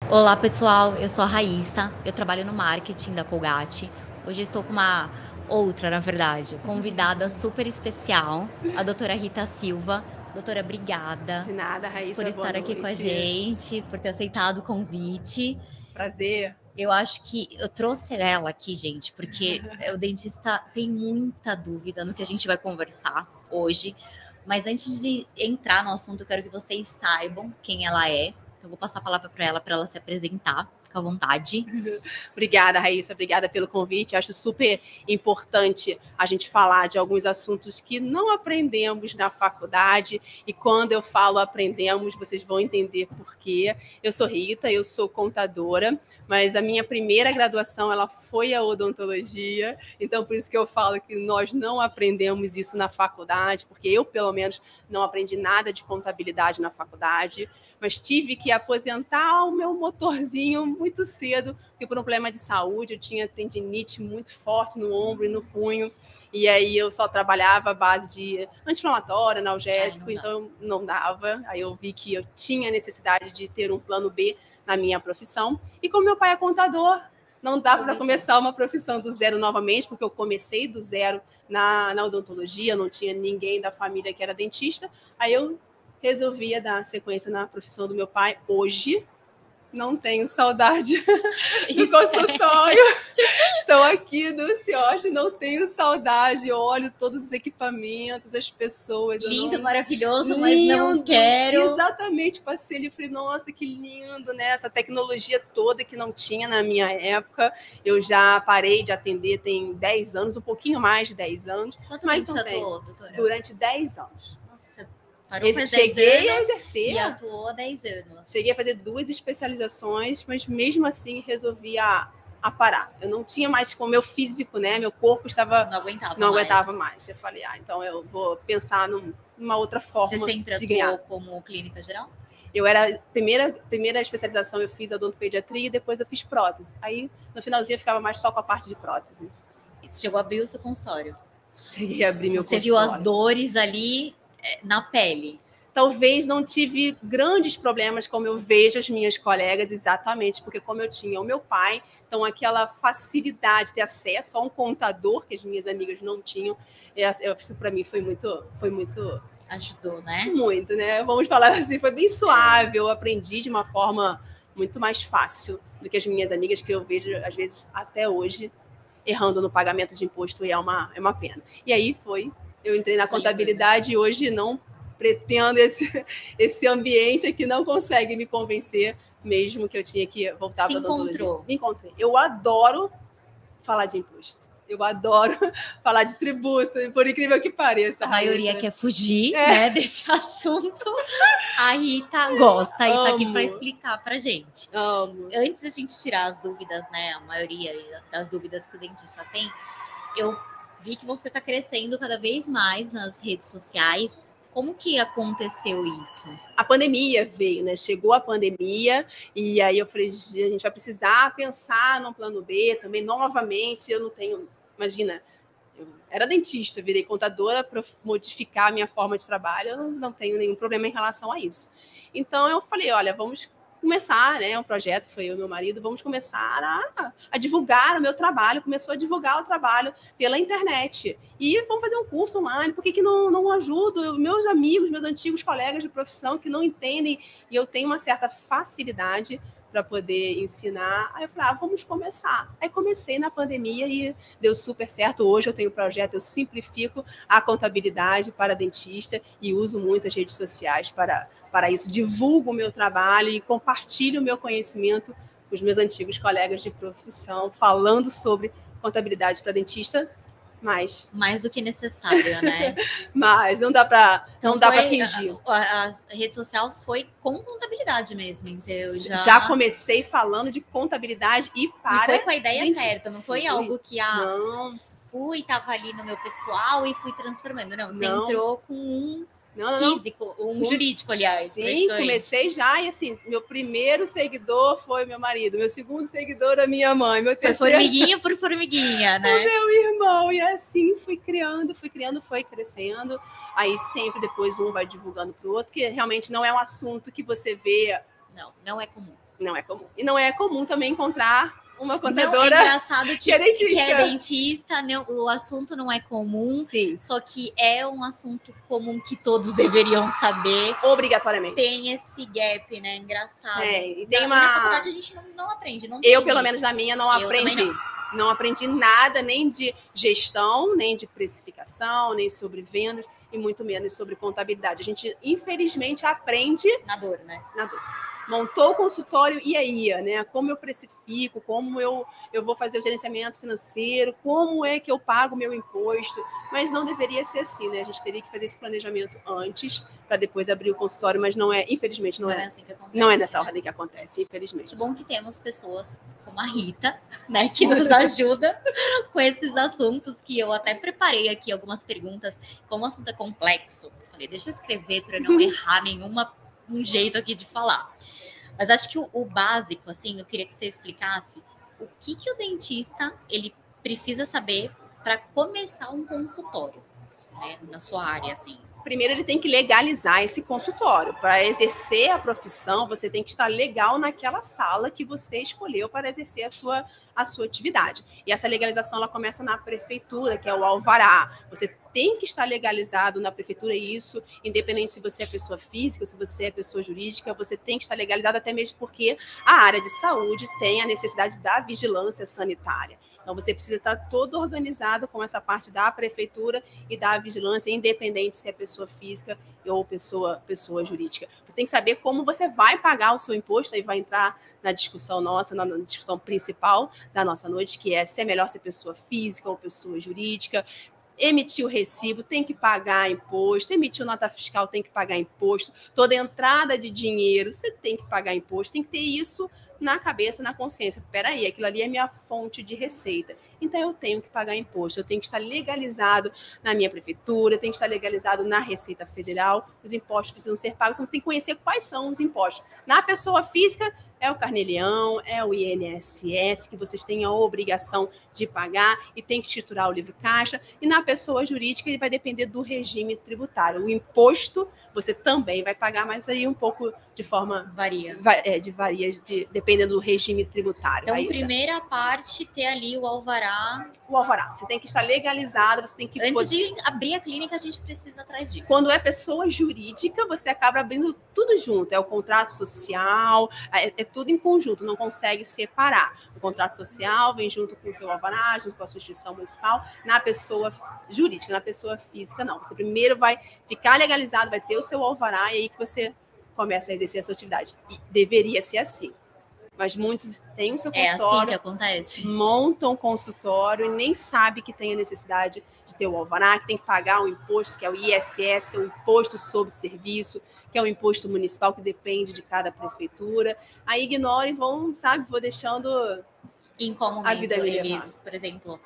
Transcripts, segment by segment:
Olá, pessoal. Eu sou a Raíssa. Eu trabalho no marketing da Colgate. Hoje eu estou com uma outra, na verdade, convidada super especial, a doutora Rita Silva. Doutora, obrigada De nada, por Raíssa, boa estar aqui com a noite. gente, por ter aceitado o convite. Prazer. Eu acho que eu trouxe ela aqui, gente, porque o dentista tem muita dúvida no que a gente vai conversar hoje. Mas antes de entrar no assunto, eu quero que vocês saibam quem ela é. Então, eu vou passar a palavra para ela se apresentar. Fica à vontade. Obrigada, Raíssa, obrigada pelo convite. Acho super importante a gente falar de alguns assuntos que não aprendemos na faculdade. E quando eu falo aprendemos, vocês vão entender por quê. Eu sou Rita, eu sou contadora, mas a minha primeira graduação ela foi a odontologia. Então, por isso que eu falo que nós não aprendemos isso na faculdade, porque eu, pelo menos, não aprendi nada de contabilidade na faculdade. Mas tive que aposentar o meu motorzinho muito cedo, porque por um problema de saúde eu tinha tendinite muito forte no ombro e no punho, e aí eu só trabalhava à base de anti-inflamatório, analgésico, então não dava. Aí eu vi que eu tinha necessidade de ter um plano B na minha profissão, e como meu pai é contador, não dava para começar uma profissão do zero novamente, porque eu comecei do zero na odontologia, não tinha ninguém da família que era dentista, aí eu resolvia dar sequência na profissão do meu pai. Hoje, não tenho saudade do consultório. Estou aqui no Cioche, não tenho saudade. Eu olho todos os equipamentos, as pessoas. Lindo, maravilhoso, mas não quero. Exatamente, passei ali e falei, nossa, que lindo, né? Essa tecnologia toda que não tinha na minha época. Eu já parei de atender tem 10 anos, um pouquinho mais de 10 anos. Quanto mas tempo você atuou, doutora? Durante 10 anos. Parou faz 10 cheguei anos a exercer. E atuou há 10 anos. Cheguei a fazer 2 especializações, mas mesmo assim resolvi a parar. Eu não tinha mais com o meu físico, né? Meu corpo estava... Não aguentava mais. Eu falei, então eu vou pensar numa outra forma de ganhar. Você sempre atuou como clínica geral? Eu era... Primeira especialização eu fiz odontopediatria e depois eu fiz prótese. Aí, no finalzinho, eu ficava mais só com a parte de prótese. E você chegou a abrir o seu consultório? Cheguei a abrir meu consultório. Você viu as dores ali na pele? Talvez não tive grandes problemas como eu vejo as minhas colegas, exatamente, porque como eu tinha o meu pai, então aquela facilidade de ter acesso a um contador que as minhas amigas não tinham, isso para mim foi muito... Ajudou, né? Muito, né? Vamos falar assim, foi bem suave, eu aprendi de uma forma muito mais fácil do que as minhas amigas, que eu vejo, às vezes, até hoje, errando no pagamento de imposto, e é uma pena. E aí eu entrei na contabilidade e hoje não pretendo esse ambiente que não consegue me convencer, mesmo que eu tinha que voltar para a odontologia. Me encontrei. Eu adoro falar de imposto. Eu adoro falar de tributo, por incrível que pareça. A maioria quer fugir, né, desse assunto. A Rita gosta e tá aqui para explicar pra gente. Amo. Antes da gente tirar as dúvidas, né, a maioria das dúvidas que o dentista tem, eu vi que você tá crescendo cada vez mais nas redes sociais. Como que aconteceu isso? A pandemia veio, né? Chegou a pandemia e aí eu falei, a gente vai precisar pensar num plano B também, novamente. Eu não tenho... Imagina, eu era dentista, virei contadora para modificar a minha forma de trabalho, eu não tenho nenhum problema em relação a isso. Então eu falei, olha, vamos começar, né? Um projeto, foi eu e meu marido, vamos começar a divulgar o meu trabalho, começou a divulgar o trabalho pela internet. E vamos fazer um curso online, por que não ajudo meus amigos, meus antigos colegas de profissão que não entendem, e eu tenho uma certa facilidade para poder ensinar. Aí eu falei, vamos começar. Aí comecei na pandemia e deu super certo. Hoje eu tenho um projeto, eu simplifico a contabilidade para dentista e uso muito as redes sociais para isso. Divulgo o meu trabalho e compartilho o meu conhecimento com os meus antigos colegas de profissão, falando sobre contabilidade para dentista. Mais do que necessário, né? Mas não dá para fingir. A rede social foi com contabilidade mesmo, então já comecei falando de contabilidade e foi com a ideia certa, não foi algo que fui, tava ali no meu pessoal e fui transformando. Não, você entrou com um físico, um jurídico, aliás. Sim, comecei já e assim, meu primeiro seguidor foi meu marido, meu segundo seguidor a minha mãe, meu terceiro... Foi formiguinha por formiguinha, né? O meu irmão, e assim fui criando, foi crescendo, aí sempre depois um vai divulgando para o outro, que realmente não é um assunto que você vê... Não é comum. Não é comum. E não é comum também encontrar uma contadora. Não, é engraçado que é dentista. Que é dentista, né? O assunto não é comum. Sim. Só que é um assunto comum que todos deveriam saber. Obrigatoriamente. Tem esse gap, né? Engraçado. E tem na faculdade a gente não aprende. Não eu, pelo menos na minha, não aprendi. Não aprendi nada, nem de gestão, nem de precificação, nem sobre vendas, e muito menos sobre contabilidade. A gente, infelizmente, aprende... Na dor, né? Na dor. Montou o consultório, e aí, né? Como eu precifico, como eu vou fazer o gerenciamento financeiro, como é que eu pago o meu imposto, mas não deveria ser assim, né? A gente teria que fazer esse planejamento antes, para depois abrir o consultório, mas não é, infelizmente, não é assim que acontece. Não é nessa ordem que acontece, infelizmente. Que bom que temos pessoas como a Rita, né, que nos ajuda com esses assuntos, que eu até preparei aqui algumas perguntas. Como o assunto é complexo, eu falei, deixa eu escrever para eu não errar um jeito aqui de falar. Mas acho que o básico, assim, eu queria que você explicasse o que o dentista ele precisa saber para começar um consultório, né, na sua área, assim. Primeiro, ele tem que legalizar esse consultório. Para exercer a profissão, você tem que estar legal naquela sala que você escolheu para exercer a sua atividade. E essa legalização ela começa na prefeitura, que é o alvará. Você tem que estar legalizado na prefeitura, e isso, independente se você é pessoa física ou se você é pessoa jurídica, você tem que estar legalizado, até mesmo porque a área de saúde tem a necessidade da vigilância sanitária. Então, você precisa estar todo organizado com essa parte da prefeitura e da vigilância, independente se é pessoa física ou pessoa jurídica. Você tem que saber como você vai pagar o seu imposto, aí vai entrar na discussão nossa, na discussão principal da nossa noite, que é se é melhor ser pessoa física ou pessoa jurídica. Emitir o recibo, tem que pagar imposto. Emitir nota fiscal, tem que pagar imposto. Toda entrada de dinheiro, você tem que pagar imposto. Tem que ter isso na cabeça, na consciência. Peraí, aquilo ali é minha fonte de receita. Então, eu tenho que pagar imposto. Eu tenho que estar legalizado na minha prefeitura, eu tenho que estar legalizado na Receita Federal. Os impostos precisam ser pagos. Então, você tem que conhecer quais são os impostos. Na pessoa física, é o Carnê-Leão, é o INSS, que vocês têm a obrigação de pagar e tem que escriturar o livro caixa. E na pessoa jurídica, ele vai depender do regime tributário. O imposto, você também vai pagar, mas aí um pouco de forma... Varia. Dependendo do regime tributário. Então, primeira parte, ter ali o alvará. O alvará. Você tem que estar legalizado, você tem que... Antes de abrir a clínica, a gente precisa atrás disso. Quando é pessoa jurídica, você acaba abrindo tudo junto. É o contrato social, é tudo em conjunto, não consegue separar. O contrato social vem junto com o seu alvará, junto com a sua instituição municipal. Na pessoa jurídica, na pessoa física, não. Você primeiro vai ficar legalizado, vai ter o seu alvará, e aí que você começa a exercer a sua atividade. E deveria ser assim. Mas muitos têm o seu consultório. É assim que acontece. Montam um consultório e nem sabe que tem a necessidade de ter o alvará, que tem que pagar um imposto, que é o ISS, que é o Imposto sobre Serviço, que é um imposto municipal que depende de cada prefeitura. Aí ignoram e vão deixando em qual momento a vida eles, por exemplo,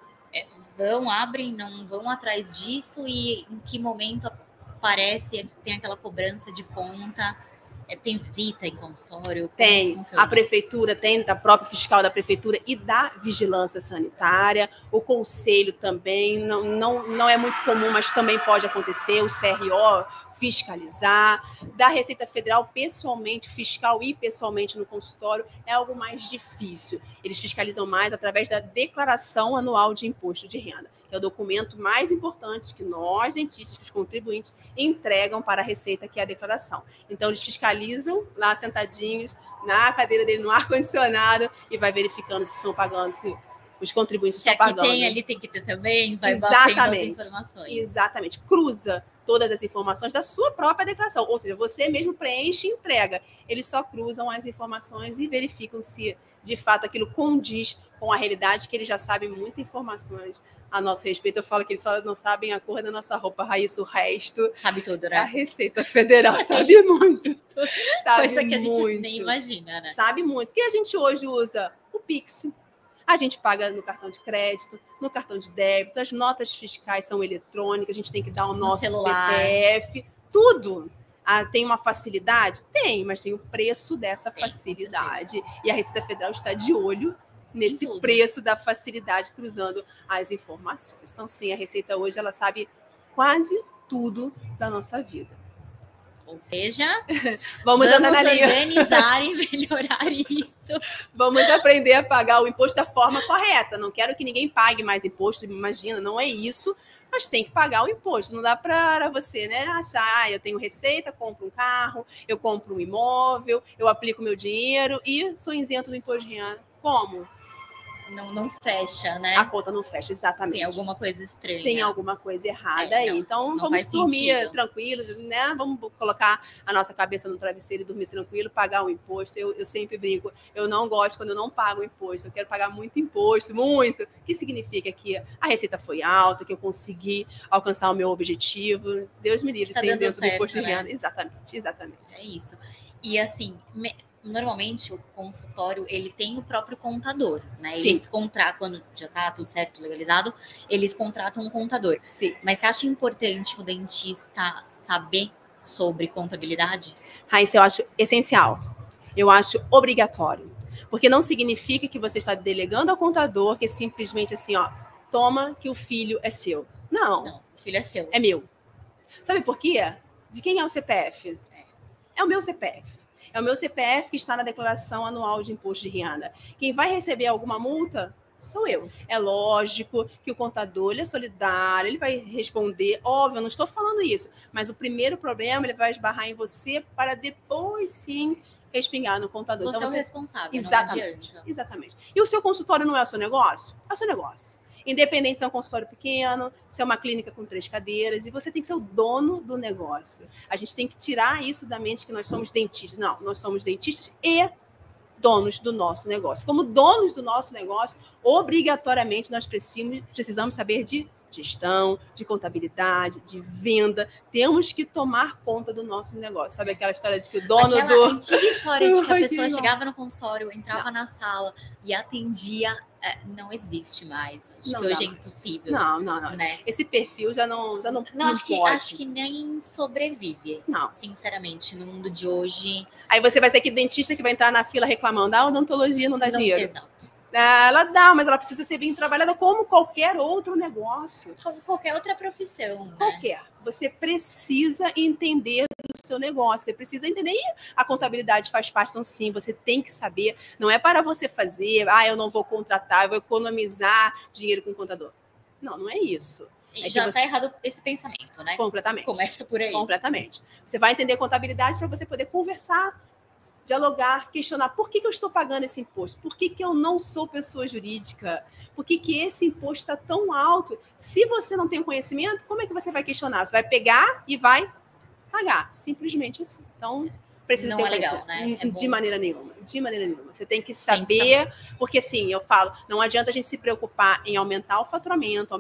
abrem, não vão atrás disso, e em que momento aparece, tem aquela cobrança de conta? Tem visita em consultório? Tem. A prefeitura tem, da própria fiscal da prefeitura e da vigilância sanitária. O conselho também, não é muito comum, mas também pode acontecer. O CRO fiscalizar. Da Receita Federal, pessoalmente, fiscal e pessoalmente no consultório, é algo mais difícil. Eles fiscalizam mais através da declaração anual de imposto de renda, que é o documento mais importante que nós, dentistas, que os contribuintes, entregam para a Receita, que é a declaração. Então, eles fiscalizam lá sentadinhos, na cadeira dele, no ar-condicionado, e vai verificando se estão pagando, se os contribuintes estão pagando. Se aqui tem, ali tem que ter também, vai batendo as informações. Exatamente. Cruza todas as informações da sua própria declaração, ou seja, você mesmo preenche e entrega. Eles só cruzam as informações e verificam se, de fato, aquilo condiz com a realidade, que eles já sabem muitas informações a nosso respeito. Eu falo que eles só não sabem a cor da nossa roupa, Raíssa, o resto... Sabe tudo, né? A Receita Federal sabe muito. Sabe coisa que a gente nem imagina, né? Sabe muito. Porque a gente hoje usa o Pix, a gente paga no cartão de crédito, no cartão de débito, as notas fiscais são eletrônicas, a gente tem que dar o nosso CPF, tudo. Tem uma facilidade? Tem, mas tem o preço dessa facilidade. E a Receita Federal está de olho nesse preço da facilidade, cruzando as informações. Então, sim, a Receita hoje, ela sabe quase tudo da nossa vida. Ou seja, vamos andar na linha. Organizar e melhorar isso. Vamos aprender a pagar o imposto da forma correta. Não quero que ninguém pague mais imposto, imagina, não é isso. Mas tem que pagar o imposto. Não dá para você, né, achar, eu tenho receita, compro um carro, eu compro um imóvel, eu aplico meu dinheiro e sou isento do imposto de renda. Como? Não fecha, né? A conta não fecha, exatamente. Tem alguma coisa estranha. Tem alguma coisa errada aí. Então, vamos dormir tranquilo, né? Vamos colocar a nossa cabeça no travesseiro e dormir tranquilo, pagar o imposto. Eu sempre brinco. Eu não gosto quando eu não pago o imposto. Eu quero pagar muito imposto, muito. O que significa que a receita foi alta, que eu consegui alcançar o meu objetivo. Deus me livre, sem isento do imposto de renda. Exatamente, exatamente. É isso. E assim... Normalmente o consultório ele tem o próprio contador, né? Sim. Eles contratam, quando já tá tudo certo, legalizado, eles contratam um contador. Sim. Mas você acha importante o dentista saber sobre contabilidade? Raíssa, eu acho essencial. Eu acho obrigatório. Porque não significa que você está delegando ao contador que é simplesmente assim, ó, toma que o filho é seu. Não. Não, o filho é seu. É meu. Sabe por quê? De quem é o CPF? É o meu CPF. É o meu CPF que está na declaração anual de imposto de renda. Quem vai receber alguma multa sou eu. É lógico que o contador ele é solidário, ele vai responder. Óbvio, eu não estou falando isso. Mas o primeiro problema ele vai esbarrar em você para depois, sim, respingar no contador. Você então, é o responsável, exatamente, não adianta. Exatamente. E o seu consultório não é o seu negócio? É o seu negócio. Independente se é um consultório pequeno, se é uma clínica com 3 cadeiras, e você tem que ser o dono do negócio. A gente tem que tirar isso da mente que nós somos dentistas. Não, nós somos dentistas e donos do nosso negócio. Como donos do nosso negócio, obrigatoriamente nós precisamos saber de gestão, de contabilidade, de venda. Temos que tomar conta do nosso negócio. Sabe aquela história de que o dono Aquela antiga história de que a pessoa chegava no consultório, entrava na sala e atendia. Não existe mais. Acho que hoje é impossível. Não. Né? Esse perfil já não acho que nem sobrevive. Não. Sinceramente, no mundo de hoje. Aí você vai ser aquele dentista que vai entrar na fila reclamando, a odontologia não dá dinheiro. Exato. Ela dá, mas ela precisa ser bem trabalhada como qualquer outro negócio. Como qualquer outra profissão, né? Qualquer. Você precisa entender do seu negócio, você precisa entender. E a contabilidade faz parte, então sim, você tem que saber. Não é para você fazer, eu não vou contratar, eu vou economizar dinheiro com o contador. Não é isso. Já está errado esse pensamento, né? Completamente. Começa por aí. Completamente. Você vai entender contabilidade para você poder conversar, dialogar, questionar por que eu estou pagando esse imposto, por que eu não sou pessoa jurídica, por que esse imposto está tão alto. Se você não tem conhecimento, como é que você vai questionar? Você vai pegar e vai pagar, simplesmente assim. Então, precisa ter legal, né? De maneira nenhuma. Você tem que saber, porque assim, eu falo, não adianta a gente se preocupar em aumentar o faturamento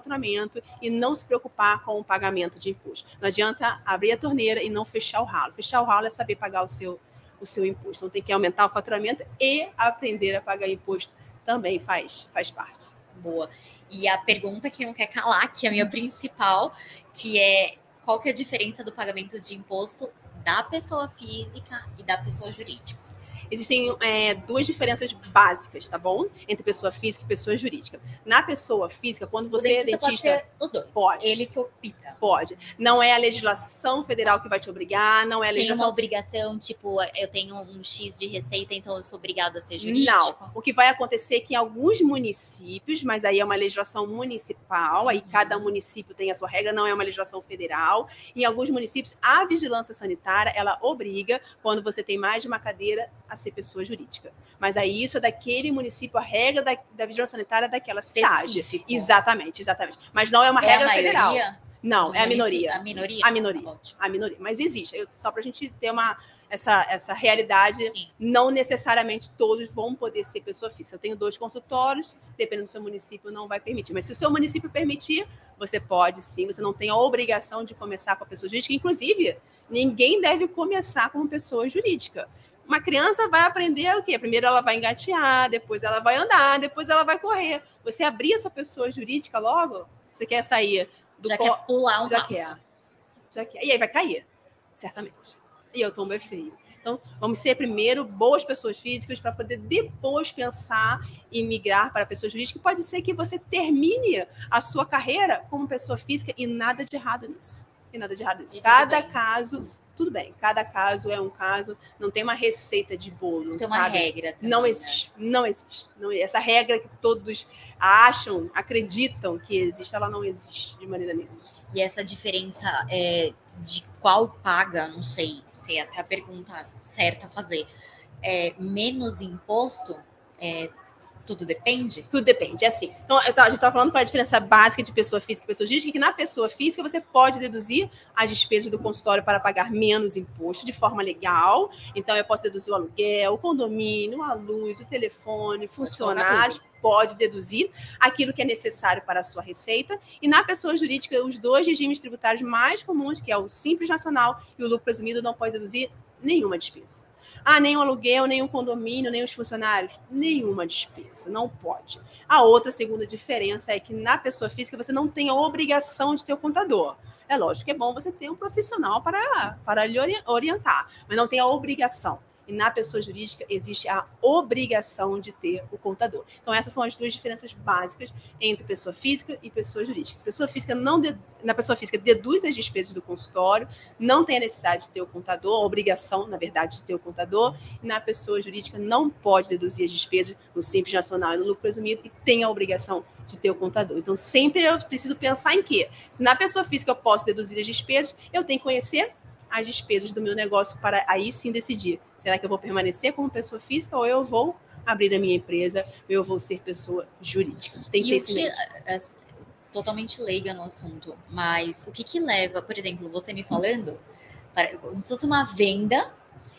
e não se preocupar com o pagamento de imposto. Não adianta abrir a torneira e não fechar o ralo. Fechar o ralo é saber pagar o seu imposto. Então, tem que aumentar o faturamento e aprender a pagar imposto também faz parte. Boa. E a pergunta que não quer calar, que é a minha principal, que é qual que é a diferença do pagamento de imposto da pessoa física e da pessoa jurídica? Existem 2 diferenças básicas, tá bom? Entre pessoa física e pessoa jurídica. Na pessoa física, quando você é dentista... Pode ser os dois. Pode. Ele que opta. Pode. Não é a legislação federal que vai te obrigar, não é a legislação... Tem uma obrigação, tipo, eu tenho um X de receita, então eu sou obrigado a ser jurídico? Não. O que vai acontecer é que em alguns municípios, mas aí é uma legislação municipal, aí cada município tem a sua regra, não é uma legislação federal. Em alguns municípios, a vigilância sanitária, ela obriga, quando você tem mais de uma cadeira, a ser pessoa jurídica. Mas aí isso é daquele município, a regra da vigilância sanitária daquela cidade. Exatamente. Mas não é uma regra federal. Não, é a minoria. A minoria? A minoria. Mas existe. Só para a gente ter essa realidade, sim. Não necessariamente todos vão poder ser pessoa física. Eu tenho 2 consultórios, dependendo do seu município, não vai permitir. Mas se o seu município permitir, você pode sim. Você não tem a obrigação de começar com a pessoa jurídica. Inclusive, ninguém deve começar como pessoa jurídica. Uma criança vai aprender o quê? Primeiro ela vai engatear, depois ela vai andar, depois ela vai correr. Você abrir a sua pessoa jurídica logo, você quer sair do... Já quer pular um passo. Já quer. E aí vai cair, certamente. E o tombo é feio. Então, vamos ser primeiro boas pessoas físicas para poder depois pensar em migrar para pessoa jurídica. Pode ser que você termine a sua carreira como pessoa física e nada de errado nisso. Cada caso tudo bem. Cada caso é um caso, não tem uma receita de bolo, não tem uma regra também, não existe, né? Não existe. Essa regra que todos acham, acreditam que existe, ela não existe de maneira nenhuma. E essa diferença de qual paga, não sei se é até a pergunta certa a fazer, menos imposto, tudo depende? Tudo depende, é assim. Então, a gente está falando qual é a diferença básica de pessoa física e pessoa jurídica, que na pessoa física você pode deduzir as despesas do consultório para pagar menos imposto de forma legal. Então, eu posso deduzir o aluguel, o condomínio, a luz, o telefone, funcionários, pode deduzir aquilo que é necessário para a sua receita. E na pessoa jurídica, os dois regimes tributários mais comuns, que é o Simples Nacional e o lucro presumido, não pode deduzir nenhuma despesa. Nem o aluguel, nem o condomínio, nem os funcionários. Nenhuma despesa, não pode. A outra segunda diferença é que na pessoa física você não tem a obrigação de ter o contador. É lógico que é bom você ter um profissional para lhe orientar, mas não tem a obrigação. E na pessoa jurídica existe a obrigação de ter o contador. Então, essas são as duas diferenças básicas entre pessoa física e pessoa jurídica. Na pessoa física deduz as despesas do consultório, não tem a necessidade de ter o contador, a obrigação, na verdade, de ter o contador. E na pessoa jurídica não pode deduzir as despesas no Simples Nacional e no lucro presumido e tem a obrigação de ter o contador. Então, sempre eu preciso pensar em quê? Se na pessoa física eu posso deduzir as despesas, eu tenho que conhecer as despesas do meu negócio para aí sim decidir. Será que eu vou permanecer como pessoa física ou eu vou abrir a minha empresa ou eu vou ser pessoa jurídica? Tem que ter isso mesmo. Totalmente leiga no assunto, mas o que leva, por exemplo, você me falando, como se fosse uma venda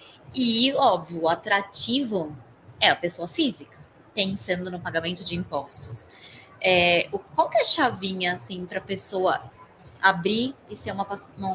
e, óbvio, o atrativo é a pessoa física, pensando no pagamento de impostos. Qual que é a chavinha, assim, para a pessoa abrir e ser uma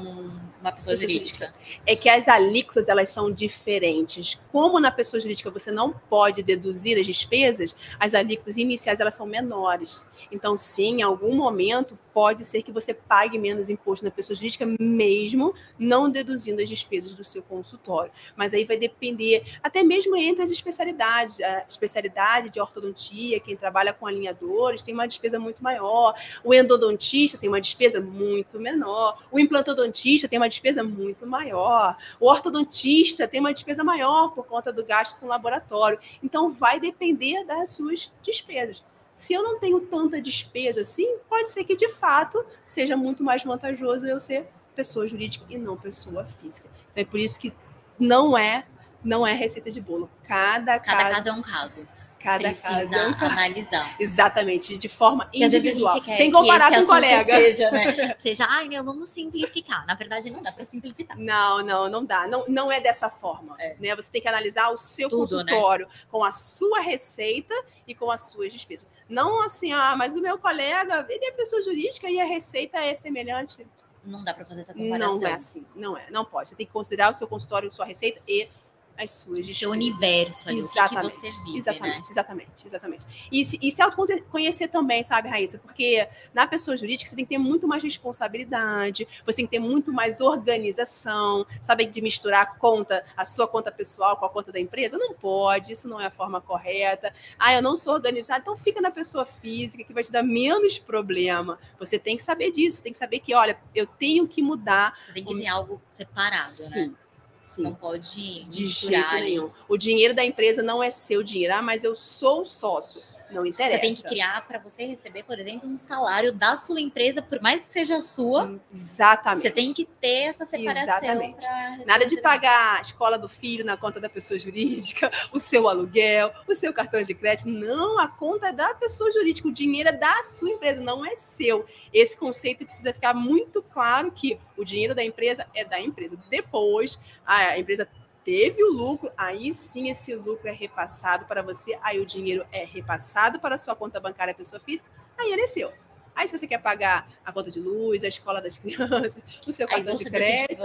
pessoa jurídica? É que as alíquotas, elas são diferentes. Como na pessoa jurídica você não pode deduzir as despesas, as alíquotas iniciais, elas são menores. Então, sim, em algum momento, pode ser que você pague menos imposto na pessoa jurídica, mesmo não deduzindo as despesas do seu consultório. Mas aí vai depender, até mesmo entre as especialidades. A especialidade de ortodontia, quem trabalha com alinhadores, tem uma despesa muito maior. O endodontista tem uma despesa muito menor. O implantodontista tem uma despesa muito maior. O ortodontista tem uma despesa maior por conta do gasto com laboratório. Então, vai depender das suas despesas. Se eu não tenho tanta despesa assim, pode ser que, de fato, seja muito mais vantajoso eu ser pessoa jurídica e não pessoa física. Então, é por isso que não é receita de bolo. Cada caso é um caso. Precisa analisar. Exatamente, de forma individual. Sem comparar com o colega. Seja, vamos simplificar. Na verdade, não dá para simplificar. Não dá. Não é dessa forma. Né? Você tem que analisar o seu consultório, né? Com a sua receita e com as suas despesas. Não assim, mas o meu colega, ele é pessoa jurídica e a receita é semelhante. Não dá para fazer essa comparação. Não é assim. Não pode. Você tem que considerar o seu consultório, sua receita e as suas despesas. Seu universo ali, exatamente, o que você vive, exatamente. E se autoconhecer também, sabe, Raíssa? Porque na pessoa jurídica você tem que ter muito mais responsabilidade, você tem que ter muito mais organização, sabe, de misturar a sua conta pessoal com a conta da empresa? Não pode, isso não é a forma correta. Eu não sou organizada, então fica na pessoa física, que vai te dar menos problema. Você tem que saber disso, tem que saber que, olha, eu tenho que mudar. Você tem que ter algo separado, sim, né? Sim. Não pode de misturar jeito nenhum. O dinheiro da empresa não é seu dinheiro. Mas eu sou sócio. Não interessa. Você tem que criar para você receber, por exemplo, um salário da sua empresa, por mais que seja sua. Exatamente. Você tem que ter essa separação. Exatamente. Nada de pagar a escola do filho na conta da pessoa jurídica, o seu aluguel, o seu cartão de crédito. Não, a conta é da pessoa jurídica. O dinheiro é da sua empresa, não é seu. Esse conceito precisa ficar muito claro, que o dinheiro da empresa é da empresa. Depois, a empresa teve o lucro, aí sim esse lucro é repassado para você, aí o dinheiro é repassado para a sua conta bancária pessoa física, aí ele é seu. Aí se você quer pagar a conta de luz, a escola das crianças, o seu cartão de crédito,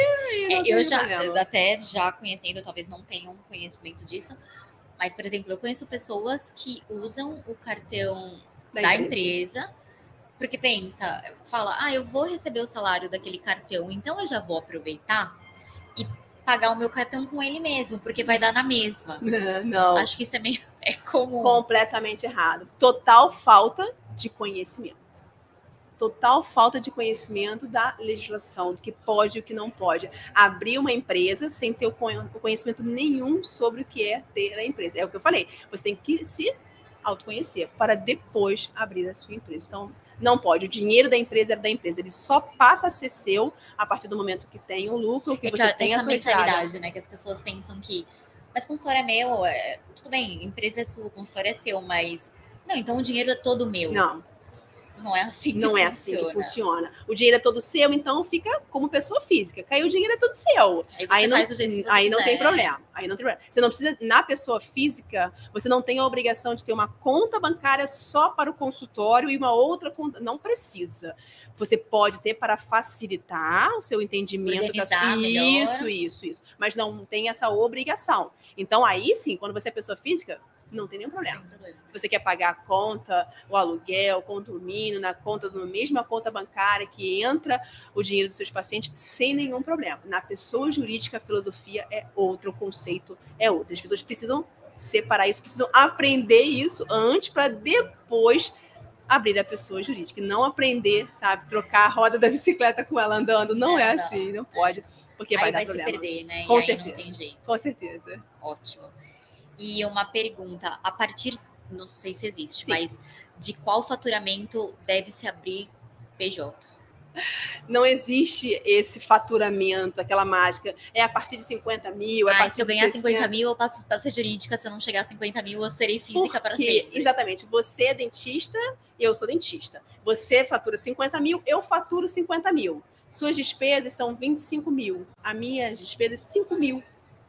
eu até já conhecendo, talvez não tenham conhecimento disso, mas, por exemplo, eu conheço pessoas que usam o cartão da empresa, porque fala, eu vou receber o salário daquele cartão, então eu já vou aproveitar e pagar o meu cartão com ele mesmo, porque vai dar na mesma. Não. Acho que isso é comum. Completamente errado. Total falta de conhecimento. total falta de conhecimento da legislação, do que pode e o que não pode. Abrir uma empresa sem ter o conhecimento nenhum sobre o que é ter a empresa. É o que eu falei. Você tem que se autoconhecer para depois abrir a sua empresa. Então, não pode. O dinheiro da empresa é da empresa. Ele só passa a ser seu a partir do momento que tem um lucro, que você tem a sua mentalidade, né? Que as pessoas pensam que, mas consultório é meu, tudo bem, empresa é sua, consultório é seu, mas não, então o dinheiro é todo meu. Não é assim que funciona. Não é assim que funciona. O dinheiro é todo seu, então fica como pessoa física. Caiu o dinheiro é todo seu. Aí não, faz do jeito que você aí não quiser. tem problema. Aí não tem problema. Você não precisa, na pessoa física, você não tem a obrigação de ter uma conta bancária só para o consultório e uma outra conta. Não precisa. Você pode ter para facilitar o seu entendimento. Isso. Mas não tem essa obrigação. Então, aí sim, quando você é pessoa física, não tem nenhum problema. Se você quer pagar a conta, o aluguel, o condomínio, na mesma conta bancária que entra o dinheiro dos seus pacientes, sem nenhum problema. Na pessoa jurídica, a filosofia é outro, o conceito é outro. As pessoas precisam separar isso, precisam aprender isso antes para depois abrir a pessoa jurídica. E não aprender, sabe, trocar a roda da bicicleta com ela andando. Não é assim, não pode, porque vai dar problema. Se perder, né? Com e certeza. Aí não tem jeito. Com certeza. Ótimo. E uma pergunta, a partir, não sei se existe, Sim. mas de qual faturamento deve se abrir PJ? Não existe esse faturamento, aquela mágica. É a partir de 50 mil, a partir se eu ganhar 50 mil, eu passo para ser jurídica. Se eu não chegar a 50 mil, eu serei física para sempre. Exatamente. Você é dentista, eu sou dentista. Você fatura 50 mil, eu faturo 50 mil. Suas despesas são 25 mil. As minhas despesas, 5 mil.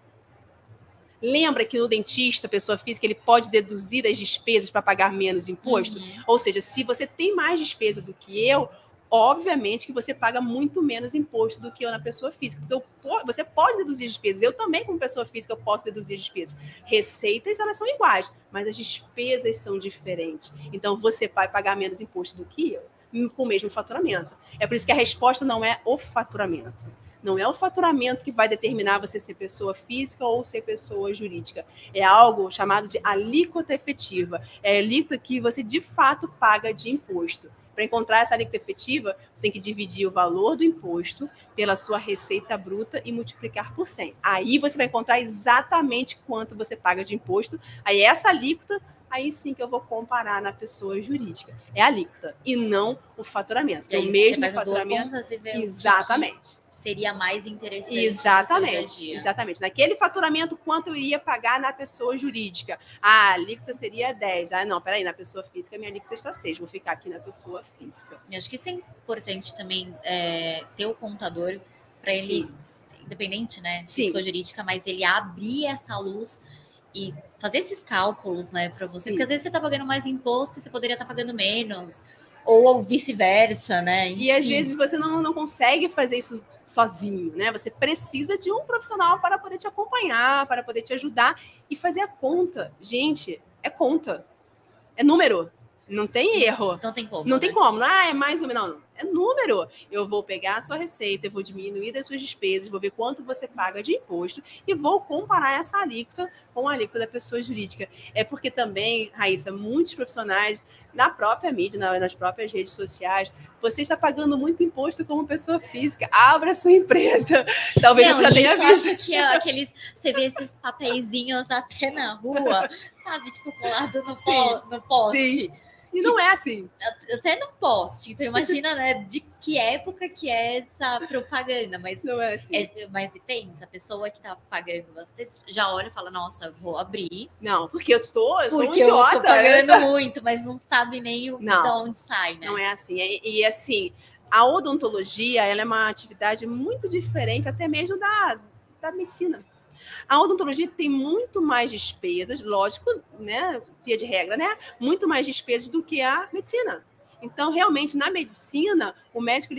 Lembra que no dentista, pessoa física, ele pode deduzir as despesas para pagar menos imposto? Ou seja, se você tem mais despesa do que eu, obviamente que você paga muito menos imposto do que eu na pessoa física. Porque você pode deduzir as despesas. Eu também, como pessoa física, eu posso deduzir as despesas. Receitas, elas são iguais, mas as despesas são diferentes. Então, você vai pagar menos imposto do que eu, com o mesmo faturamento. É por isso que a resposta não é o faturamento. Não é o faturamento que vai determinar você ser pessoa física ou ser pessoa jurídica. É algo chamado de alíquota efetiva. É a alíquota que você, de fato, paga de imposto. Para encontrar essa alíquota efetiva, você tem que dividir o valor do imposto pela sua receita bruta e multiplicar por 100. Aí você vai encontrar exatamente quanto você paga de imposto. Aí essa alíquota, aí sim que eu vou comparar na pessoa jurídica. É a alíquota e não o faturamento. E aí, o mesmo você faz faturamento. As duas contas e vê exatamente. Seria mais interessante. Exatamente, no seu dia a dia. exatamente. Naquele faturamento, quanto eu iria pagar na pessoa jurídica? A alíquota seria 10. Não, peraí, na pessoa física, minha alíquota está 6. Vou ficar aqui na pessoa física. Eu acho que isso é importante também, ter o contador para ele, Sim. independente, né, físico-jurídica, mas ele abrir essa luz e fazer esses cálculos, né, para você. Sim. Porque às vezes você está pagando mais imposto e você poderia estar pagando menos. Ou vice-versa, né? Enfim. E às vezes você não consegue fazer isso sozinho, né? Você precisa de um profissional para poder te acompanhar, para poder te ajudar e fazer a conta. Gente, é conta. É número. Não tem erro. Não tem como. Não tem como. É mais ou menos. Não. É número. Eu vou pegar a sua receita, eu vou diminuir das suas despesas, vou ver quanto você paga de imposto e vou comparar essa alíquota com a alíquota da pessoa jurídica. É porque também, Raíssa, muitos profissionais, na própria mídia, nas próprias redes sociais, você está pagando muito imposto como pessoa física. Abra sua empresa. Talvez você já tenha visto. Acho que é aqueles... Você vê esses papeizinhos até na rua, sabe? Tipo, colado no poste. Sim. E não é assim. Até no poste. Então, imagina, né, de que época que é essa propaganda. Mas não é assim. Mas pensa, a pessoa que tá pagando bastante já olha e fala, nossa, vou abrir. Não, porque eu sou um idiota. Porque eu tô pagando muito, mas não sabe nem de onde sai, né? Não é assim. E assim, a odontologia, ela é uma atividade muito diferente até mesmo da medicina. A odontologia tem muito mais despesas, lógico, né, via de regra, né? Muito mais despesas do que a medicina. Então, realmente, na medicina, o médico,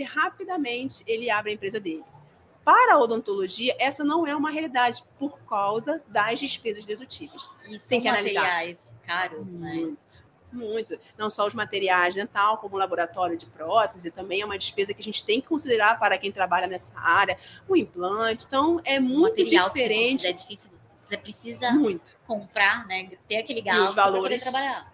ele abre a empresa dele. Para a odontologia, essa não é uma realidade por causa das despesas dedutíveis. E são materiais caros, né? Muito. Não só os materiais dental, como o laboratório de prótese, também é uma despesa que a gente tem que considerar para quem trabalha nessa área. O implante, então é muito diferente. É difícil, você precisa muito comprar, né? Ter aquele gasto para poder trabalhar.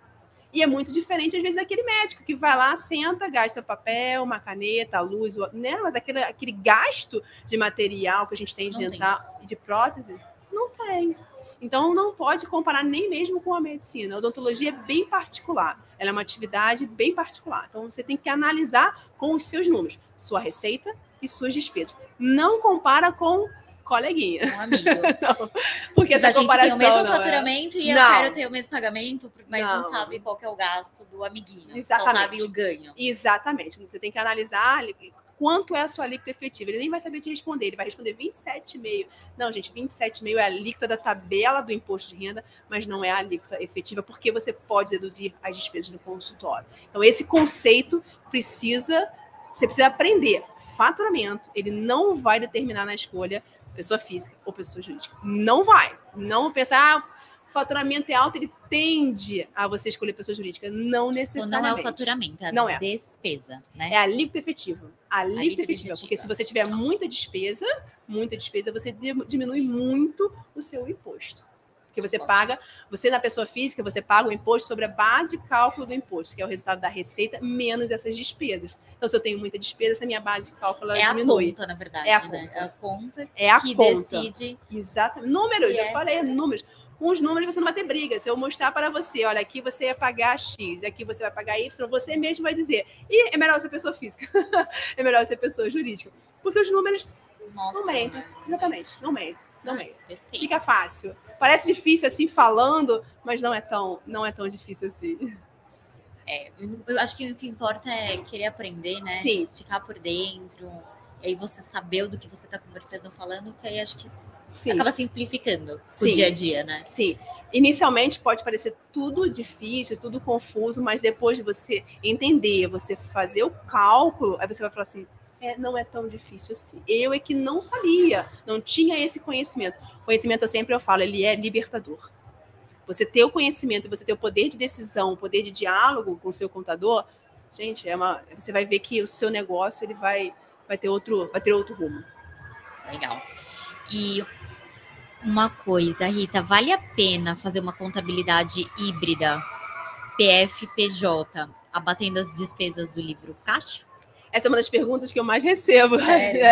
E é muito diferente, às vezes, daquele médico que vai lá, senta, gasta papel, uma caneta, a luz, né? Mas aquele gasto de material que a gente tem de dental e de prótese, não tem. Então, não pode comparar nem mesmo com a medicina. A odontologia é bem particular. Ela é uma atividade bem particular. Então, você tem que analisar com os seus números, sua receita e suas despesas. Não compara com coleguinha. Um amigo. Não, porque essa a gente tem o mesmo não faturamento e eu quero ter o mesmo pagamento, mas não sabe qual que é o gasto do amiguinho. Exatamente. Só sabe o ganho. Exatamente. Você tem que analisar quanto é a sua alíquota efetiva. Ele nem vai saber te responder, ele vai responder 27,5. Não, gente, 27,5 é a alíquota da tabela do imposto de renda, mas não é a alíquota efetiva, porque você pode deduzir as despesas do consultório. Então, esse conceito você precisa aprender. Faturamento, ele não vai determinar na escolha pessoa física ou pessoa jurídica. Não vai. Não pensar, faturamento é alto, ele tende a você escolher pessoa jurídica. Não necessariamente. Então não é o faturamento, é a despesa, né? É a alíquota efetiva. A alíquota efetiva. Porque se você tiver muita despesa, você diminui muito o seu imposto. Porque você na pessoa física, você paga o imposto sobre a base de cálculo do imposto, que é o resultado da receita, menos essas despesas. Então, se eu tenho muita despesa, essa minha base de cálculo diminui. É a conta, na verdade, né? É a conta que decide. Exatamente. Números, eu falei, números. Com os números você não vai ter briga. Se eu mostrar para você, olha, aqui você ia pagar X, aqui você vai pagar Y, você mesmo vai dizer, é melhor ser pessoa física, é melhor ser pessoa jurídica. Porque os números não mentem. Exatamente, não mentem. Não mentem. Fica fácil. Parece difícil assim falando, mas não é tão difícil assim. Eu acho que o que importa é querer aprender, né? Sim. Ficar por dentro. E aí você saber do que você está conversando, falando, que aí acho que acaba simplificando o dia a dia, né? Sim. Inicialmente pode parecer tudo difícil, tudo confuso, mas depois de você entender, você fazer o cálculo, aí você vai falar assim, não é tão difícil assim. Eu é que não sabia, não tinha esse conhecimento. Conhecimento, eu falo, ele é libertador. Você ter o conhecimento, você ter o poder de decisão, o poder de diálogo com o seu contador, gente, você vai ver que o seu negócio ele vai ter outro rumo. Legal. E uma coisa, Rita, vale a pena fazer uma contabilidade híbrida, PF-PJ, abatendo as despesas do livro caixa? Essa é uma das perguntas que eu mais recebo. Sério?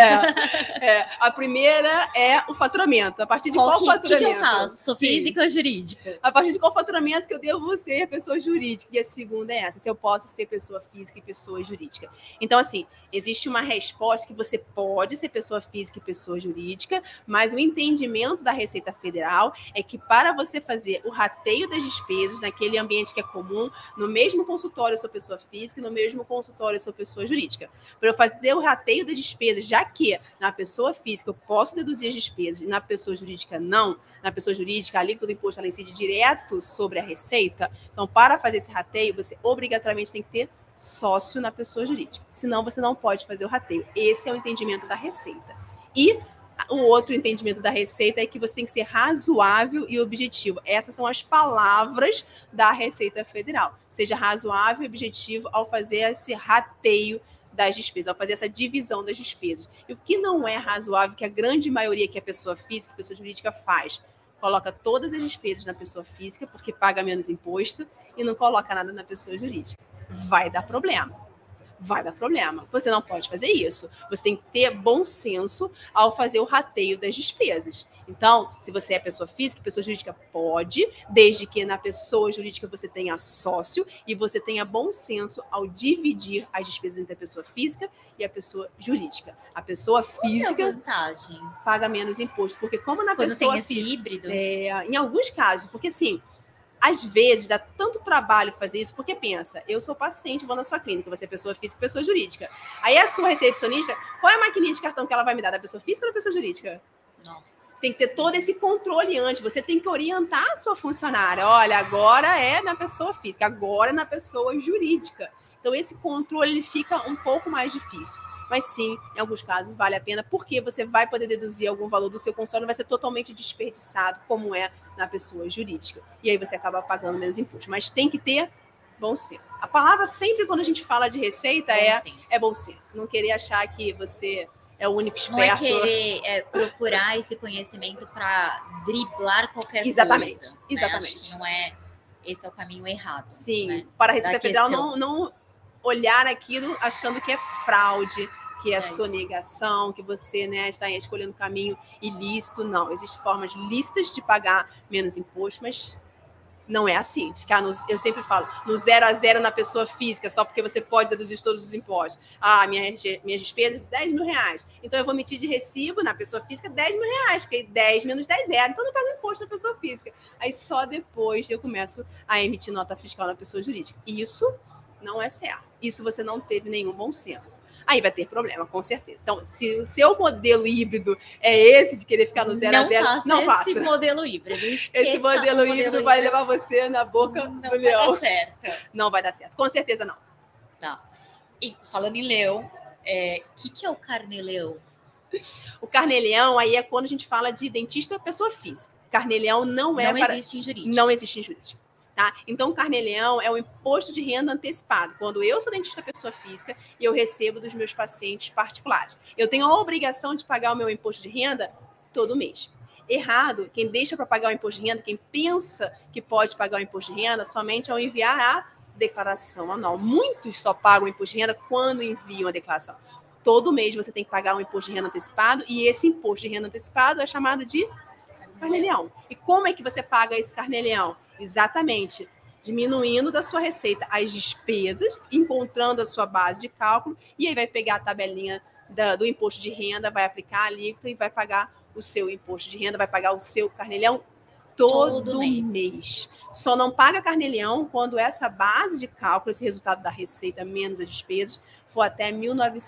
A primeira é o faturamento. A partir de qual faturamento? O que eu faço? Sou física ou jurídica? A partir de qual faturamento que eu devo ser pessoa jurídica? E a segunda é essa, se eu posso ser pessoa física e pessoa jurídica. Então, assim, existe uma resposta que você pode ser pessoa física e pessoa jurídica, mas o entendimento da Receita Federal é que para você fazer o rateio das despesas naquele ambiente que é comum, no mesmo consultório eu sou pessoa física e no mesmo consultório eu sou pessoa jurídica. Para eu fazer o rateio das despesas, já que na pessoa física eu posso deduzir as despesas e na pessoa jurídica não, na pessoa jurídica a alíquota do imposto ela incide direto sobre a receita, então para fazer esse rateio você obrigatoriamente tem que ter sócio na pessoa jurídica, senão você não pode fazer o rateio. Esse é o entendimento da Receita. E o outro entendimento da Receita é que você tem que ser razoável e objetivo. Essas são as palavras da Receita Federal. Seja razoável e objetivo ao fazer esse rateio das despesas, ao fazer essa divisão das despesas. E o que não é razoável, que a grande maioria que a pessoa física, a pessoa jurídica faz, coloca todas as despesas na pessoa física, porque paga menos imposto, e não coloca nada na pessoa jurídica. Vai dar problema. Vai dar problema. Você não pode fazer isso. Você tem que ter bom senso ao fazer o rateio das despesas. Então, se você é pessoa física, pessoa jurídica pode, desde que na pessoa jurídica você tenha sócio e você tenha bom senso ao dividir as despesas entre a pessoa física e a pessoa jurídica. A pessoa física qual é a vantagem? Paga menos imposto, porque como na quando pessoa tem esse física, híbrido? Em alguns casos, porque assim, às vezes dá tanto trabalho fazer isso, porque pensa, eu sou paciente, vou na sua clínica, você é pessoa física, pessoa jurídica. Aí a sua recepcionista, qual é a maquininha de cartão que ela vai me dar, da pessoa física ou da pessoa jurídica? Nossa. Tem que ter todo esse controle antes, você tem que orientar a sua funcionária. Olha, agora é na pessoa física, agora é na pessoa jurídica. Então esse controle ele fica um pouco mais difícil. Mas sim, em alguns casos vale a pena, porque você vai poder deduzir algum valor do seu consultório, não vai ser totalmente desperdiçado, como é na pessoa jurídica. E aí você acaba pagando menos imposto. Mas tem que ter bom senso. A palavra sempre, quando a gente fala de receita, é bom senso. Não querer achar que você é o único esperto. Não é querer procurar esse conhecimento para driblar qualquer coisa. Exatamente. Exatamente. Né? Não é esse é o caminho errado. Sim, né? para a Receita Federal não olhar aquilo achando que é fraude, que é sonegação, que você, né, está escolhendo caminho ilícito. Não, existem formas lícitas de pagar menos imposto, mas não é assim. Eu sempre falo, no 0 a 0 na pessoa física, só porque você pode deduzir todos os impostos. Minhas despesas, 10 mil reais. Então, eu vou emitir de recibo na pessoa física 10 mil reais, porque 10 menos 10 é. Então, eu não pago imposto na pessoa física. Aí, só depois eu começo a emitir nota fiscal na pessoa jurídica. Isso não é certo. Isso você não teve nenhum bom senso. Aí vai ter problema, com certeza. Então, se o seu modelo híbrido é esse de querer ficar no 0 a 0, não faça. Esse modelo híbrido. Esse modelo híbrido vai levar você na boca do leão. Não vai dar certo. Não vai dar certo. Com certeza não. Tá. E falando em leão, o que é o carnê-leão? O carnê-leão aí é quando a gente fala de dentista pessoa física. Carnê-leão não existe em jurídico. Não existe em jurídico. Tá? Então, o carnê-leão é o imposto de renda antecipado. Quando eu sou dentista pessoa física e eu recebo dos meus pacientes particulares. Eu tenho a obrigação de pagar o meu imposto de renda todo mês. Errado, quem deixa para pagar o imposto de renda, quem pensa que pode pagar o imposto de renda, somente ao enviar a declaração anual. Muitos só pagam o imposto de renda quando enviam a declaração. Todo mês você tem que pagar um imposto de renda antecipado e esse imposto de renda antecipado é chamado de carnê-leão. E como é que você paga esse carnê-leão? Exatamente, diminuindo da sua receita as despesas, encontrando a sua base de cálculo, e aí vai pegar a tabelinha do imposto de renda, vai aplicar a alíquota e vai pagar o seu imposto de renda, vai pagar o seu carnê-leão todo mês. Só não paga carnê-leão quando essa base de cálculo, esse resultado da receita menos as despesas, for até R$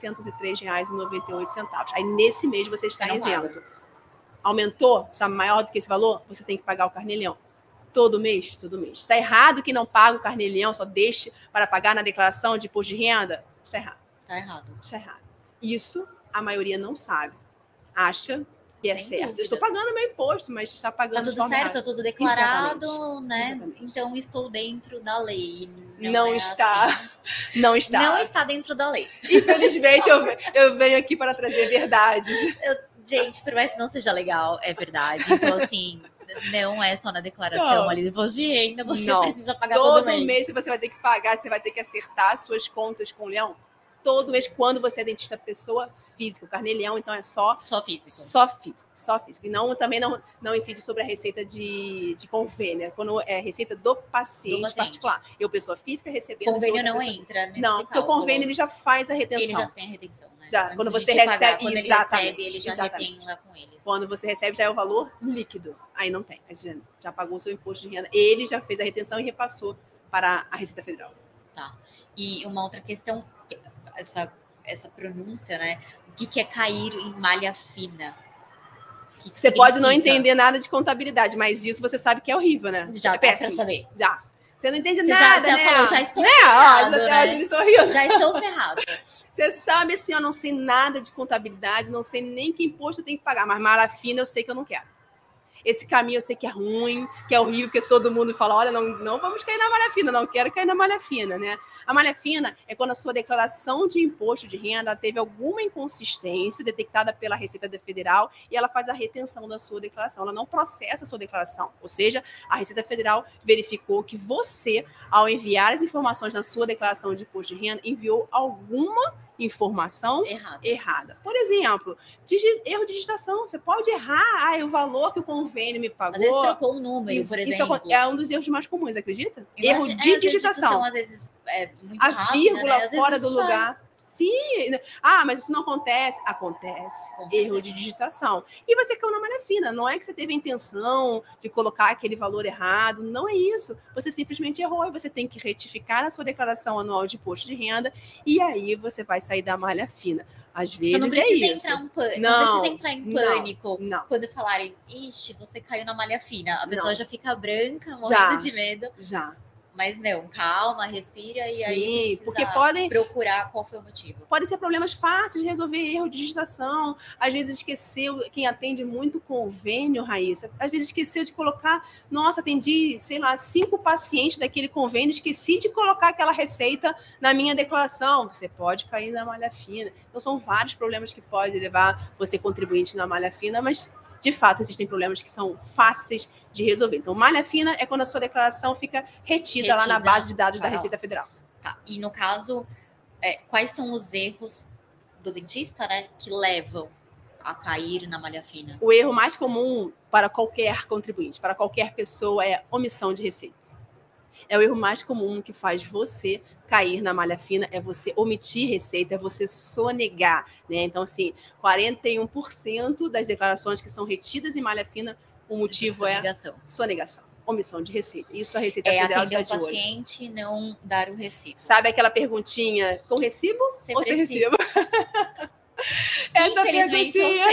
1.903,98. Aí, nesse mês, você está isento. Aumentou, sabe, maior do que esse valor, você tem que pagar o carnê-leão. Todo mês, todo mês. Está errado que não paga o carnê-leão, só deixe para pagar na declaração de imposto de renda? Está errado. Está errado. Está errado. Isso a maioria não sabe. Acha que é certo. Dúvida. Eu estou pagando meu imposto, mas está pagando de forma errada. Está tudo certo, está tudo declarado, exatamente, né? Exatamente. Então, estou dentro da lei. Não está. Assim. Não está. Não está dentro da lei. Infelizmente, eu venho aqui para trazer verdades. Gente, por mais que não seja legal, é verdade. Então, assim, não é só na declaração ali do imposto de renda, você precisa pagar todo mês. Todo mês você vai ter que pagar, você vai ter que acertar suas contas com o leão. Todo mês, quando você é dentista pessoa física. O carnê-leão, então, é só físico. Só físico. E também não incide sobre a receita de convênio, quando é receita do paciente particular. Eu, pessoa física, recebendo... Convênio não entra nesse Não, porque o convênio ele já faz a retenção. Ele já tem a retenção, né? Já, quando você recebe... Quando ele recebe, ele já retém lá com eles. Quando você recebe, já é o valor líquido. Aí não tem. Aí você já pagou o seu imposto de renda. Ele já fez a retenção e repassou para a Receita Federal. Tá. E uma outra questão... Essa pronúncia, né? O que é cair em malha fina? Que você pode não entender nada de contabilidade, mas isso você sabe que é horrível, né? Já dá pra saber. Já. Você não entende nada, já né? Falou, já estou ferrado, né? Já estou ferrado. Você sabe assim, eu não sei nada de contabilidade, não sei nem que imposto eu tenho que pagar, mas malha fina eu sei que eu não quero. Esse caminho eu sei que é ruim, que é horrível, porque todo mundo fala, olha, não vamos cair na malha fina, não quero cair na malha fina, né? A malha fina é quando a sua declaração de imposto de renda teve alguma inconsistência detectada pela Receita Federal e ela faz a retenção da sua declaração. Ela não processa a sua declaração. Ou seja, a Receita Federal verificou que você, ao enviar as informações na sua declaração de imposto de renda, enviou alguma informação errada. Por exemplo, erro de digitação. Você pode errar o valor que o convênio me pagou. Às vezes trocou um número, por exemplo. Isso é um dos erros mais comuns, acredita? Erro de digitação. Às vezes é muito a rápida, vírgula né? fora do lugar. Sim. Mas isso não acontece? Acontece. Erro de digitação. E você caiu na malha fina. Não é que você teve a intenção de colocar aquele valor errado. Não é isso. Você simplesmente errou e você tem que retificar a sua declaração anual de imposto de renda e aí você vai sair da malha fina. Às vezes não precisa é isso. Não precisa entrar em pânico quando falarem, ixi, você caiu na malha fina. A pessoa já fica branca, morrendo de medo. Já. Mas não, calma, respira e aí porque podem procurar qual foi o motivo. Podem ser problemas fáceis de resolver, erro de digitação. Às vezes esqueceu, quem atende muito convênio, Raíssa, às vezes esqueceu de colocar, nossa, atendi, 5 pacientes daquele convênio, esqueci de colocar aquela receita na minha declaração. Você pode cair na malha fina. Então, são vários problemas que podem levar você contribuinte na malha fina, mas de fato, existem problemas que são fáceis de resolver. Então, malha fina é quando a sua declaração fica retida lá na base de dados da Receita Federal. Tá. E no caso, quais são os erros do dentista, né, que levam a cair na malha fina? O erro mais comum para qualquer contribuinte, para qualquer pessoa, é omissão de receita. É o erro mais comum que faz você cair na malha fina, é você omitir receita, é você sonegar, né? Então, assim, 41% das declarações que são retidas em malha fina, o motivo é sonegação, omissão de receita. Isso a Receita Federal está de olho. Atender o paciente, não dar o recibo. Sabe aquela perguntinha, com recibo ou sem recibo? Essa perguntinha...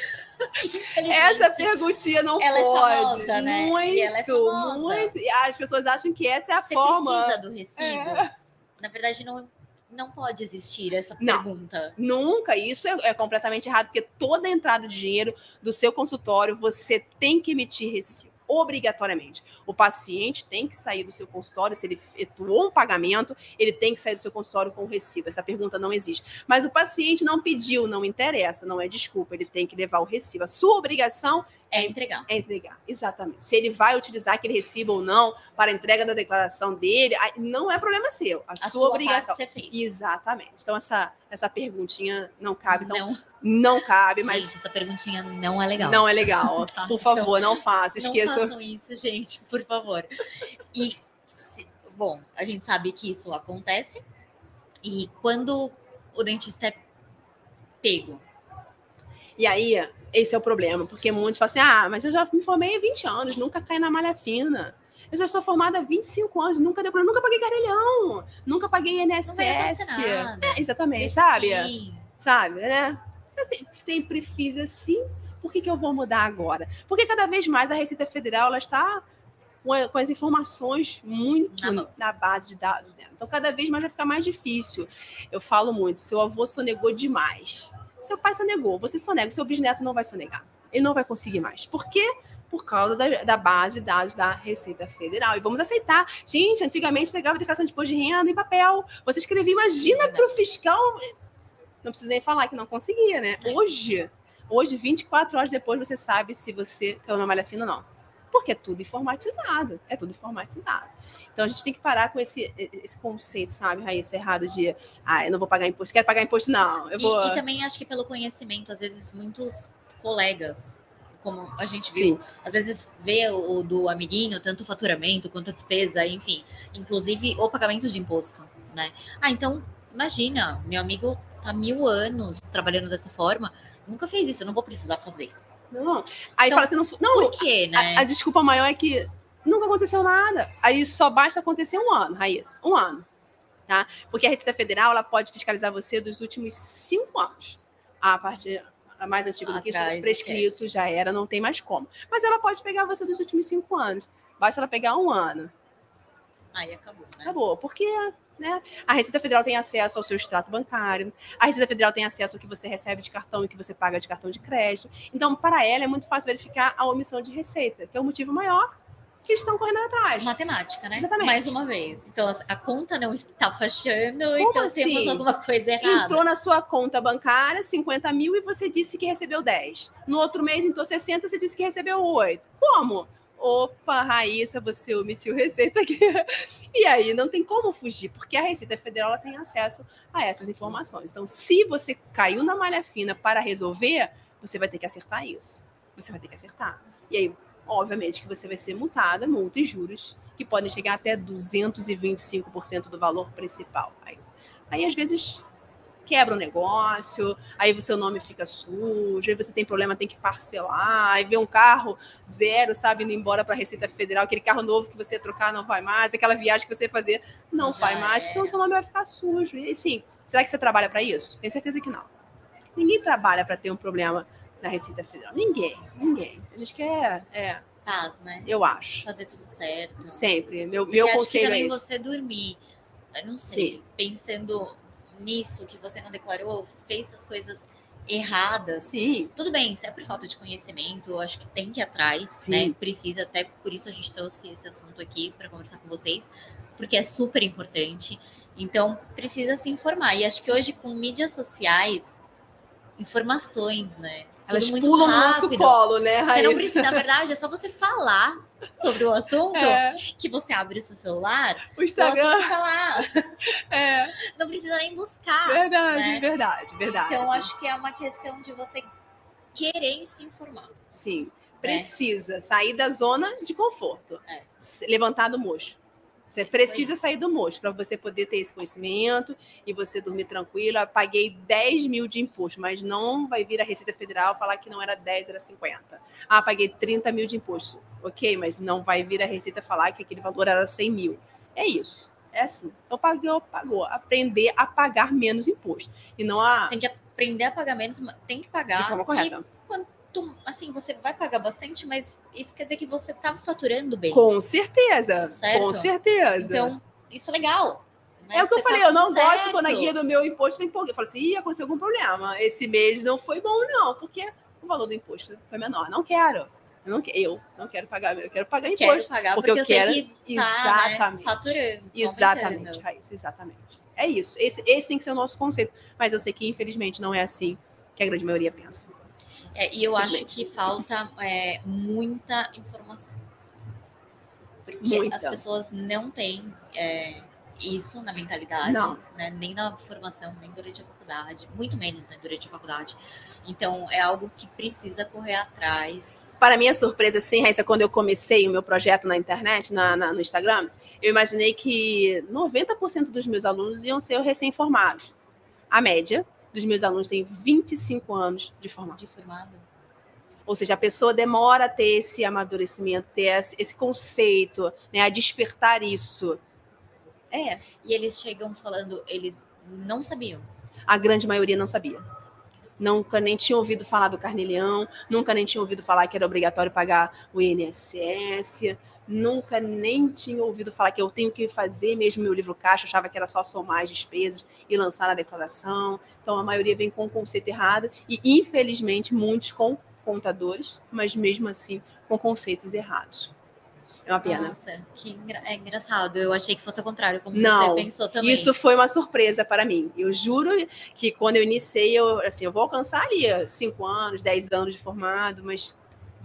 Essa perguntinha não pode. Ela é famosa, né? Muito, e ela é famosa. Muito. E as pessoas acham que essa é a forma. Você precisa do recibo? Na verdade, não pode existir essa pergunta. Nunca. Isso é completamente errado, porque toda entrada de dinheiro do seu consultório, você tem que emitir recibo. Obrigatoriamente. O paciente tem que sair do seu consultório, se ele efetuou um pagamento, ele tem que sair do seu consultório com o recibo. Essa pergunta não existe. Mas o paciente não pediu, não interessa, não é desculpa, ele tem que levar o recibo. A sua obrigação é entregar. É entregar, exatamente. Se ele vai utilizar aquele recibo ou não para a entrega da declaração dele, não é problema seu. A sua obrigação. Parte você fez. Exatamente. Então, essa perguntinha não cabe. Então, não cabe, mas... Gente, essa perguntinha não é legal. Não é legal. Tá, por favor, não faça. Esqueça. Não façam isso, gente, por favor. E, bom, a gente sabe que isso acontece. E quando o dentista é pego? E aí, esse é o problema, porque muitos falam assim, mas eu já me formei há 20 anos, nunca caí na malha fina. Eu já sou formada há 25 anos, nunca paguei carnelhão, nunca paguei INSS. Exatamente, deixa sabe? assim. Sabe, né? Se eu sempre fiz assim, por que eu vou mudar agora? Porque cada vez mais a Receita Federal ela está com as informações muito na base de dados dela. Então, cada vez mais vai ficar mais difícil. Eu falo muito, seu avô sonegou demais. Seu pai sonegou, você sonega, seu bisneto não vai sonegar. Ele não vai conseguir mais. Por quê? Por causa da base de dados da Receita Federal. E vamos aceitar. Gente, antigamente negava declaração de imposto de renda em papel. Você escrevia, imagina para o fiscal... Não precisa nem falar que não conseguia, né? Hoje, 24 horas depois, você sabe se você caiu na malha fina ou não. Porque é tudo informatizado. Então, a gente tem que parar com esse conceito, sabe, Raíssa, errado de eu não vou pagar imposto, quero pagar imposto, não. E também acho que pelo conhecimento, às vezes, muitos colegas, como a gente viu, às vezes vê o do amiguinho, tanto o faturamento quanto a despesa, enfim, inclusive o pagamento de imposto, né? Então, imagina, meu amigo tá 1000 anos trabalhando dessa forma, nunca fez isso, eu não vou precisar fazer. Não. Aí então, fala assim, não, por quê, né? A desculpa maior é que nunca aconteceu nada. Aí só basta acontecer 1 ano, Raíssa. 1 ano. Tá? Porque a Receita Federal ela pode fiscalizar você dos últimos 5 anos. A parte mais antiga do que isso, prescrito, já era, não tem mais como. Mas ela pode pegar você dos últimos 5 anos. Basta ela pegar 1 ano. Aí acabou, né? Acabou. Porque... né? A Receita Federal tem acesso ao seu extrato bancário, a Receita Federal tem acesso ao que você recebe de cartão e que você paga de cartão de crédito. Então, para ela, é muito fácil verificar a omissão de receita, que é o motivo maior que estão correndo atrás. Matemática, né? Exatamente. Mais uma vez. Então, a conta não está fechando, como então assim? Temos alguma coisa errada. Entrou na sua conta bancária 50 mil e você disse que recebeu 10. No outro mês, entrou 60 e você disse que recebeu 8. Como? Opa, Raíssa, você omitiu receita aqui. E aí não tem como fugir, porque a Receita Federal ela tem acesso a essas informações. Então, se você caiu na malha fina para resolver, você vai ter que acertar isso. Você vai ter que acertar. E aí, obviamente, que você vai ser multada, multa e juros, que podem chegar até 225% do valor principal. Aí, às vezes... quebra o negócio, aí o seu nome fica sujo, aí você tem problema, tem que parcelar, aí vê um carro zero, sabe, indo embora para a Receita Federal, aquele carro novo que você ia trocar não vai mais, aquela viagem que você ia fazer não vai mais, senão o seu nome vai ficar sujo. E assim, será que você trabalha para isso? Tenho certeza que não. Ninguém trabalha para ter um problema na Receita Federal. Ninguém. A gente quer... paz, né? Eu acho. Fazer tudo certo. Sempre. Meu conselho é esse. Acho que também você dormir, eu não sei, Sim. Pensando... nisso que você não declarou, fez as coisas erradas. Sim. Tudo bem, isso é por falta de conhecimento, eu acho que tem que ir atrás, Sim. né? Precisa, até por isso a gente trouxe esse assunto aqui para conversar com vocês, porque é super importante. Então, precisa se informar. E acho que hoje, com mídias sociais, informações, né? Elas muito pulam no nosso rápido. colo, né, Você Raíssa? não precisa, na verdade, é só você falar sobre o assunto, que você abre o seu celular, O o Instagram. assunto tá lá. É. Não precisa nem buscar. Verdade, né? verdade. Então, acho que é uma questão de você querer se informar. Sim. Precisa sair da zona de conforto. Levantar do mocho. Você precisa sair do mocho para você poder ter esse conhecimento e você dormir tranquila. Paguei 10 mil de imposto, mas não vai vir a Receita Federal falar que não era 10, era 50. Ah, paguei 30 mil de imposto. Ok, mas não vai vir a Receita falar que aquele valor era 100 mil. É isso. É assim. Então, pagou. Aprender a pagar menos imposto. E não a... Tem que aprender a pagar menos, tem que pagar. De forma correta. Assim, você vai pagar bastante, mas isso quer dizer que você tá faturando bem. Com certeza. Certo? Com certeza. Então, isso é legal. É o que eu falei, eu não gosto quando a guia do meu imposto vem empolgada. Eu falo assim, aconteceu algum problema. Esse mês não foi bom, não, porque o valor do imposto foi menor. Não quero. Eu não quero pagar, eu quero pagar imposto. Quero pagar porque eu quero sei que tá, exatamente, faturando. Exatamente, Raíssa, exatamente. É isso. Esse tem que ser o nosso conceito. Mas eu sei que, infelizmente, não é assim que a grande maioria pensa. E eu acho que falta muita informação. Porque as pessoas não têm isso na mentalidade, né? Nem na formação, nem durante a faculdade, muito menos durante a faculdade. Então, é algo que precisa correr atrás. Para minha surpresa, sim, Raíssa, quando eu comecei o meu projeto na internet, no Instagram, eu imaginei que 90% dos meus alunos iam ser recém-formados. A média dos meus alunos tem 25 anos de formado. Ou seja, a pessoa demora a ter esse amadurecimento, ter esse conceito, né, a despertar isso. E eles chegam falando, eles não sabiam. A grande maioria não sabia. Nunca nem tinha ouvido falar do Carnê-Leão, nunca nem tinha ouvido falar que era obrigatório pagar o INSS, nunca nem tinha ouvido falar que eu tenho que fazer mesmo meu livro caixa, achava que era só somar as despesas e lançar na declaração. Então, a maioria vem com o conceito errado e, infelizmente, muitos com contadores, mas mesmo assim com conceitos errados. É uma pena. Nossa, que engraçado. Eu achei que fosse ao contrário, como você pensou também. Isso foi uma surpresa para mim. Eu juro que quando eu iniciei, eu vou alcançar ali 5 anos, 10 anos de formado, mas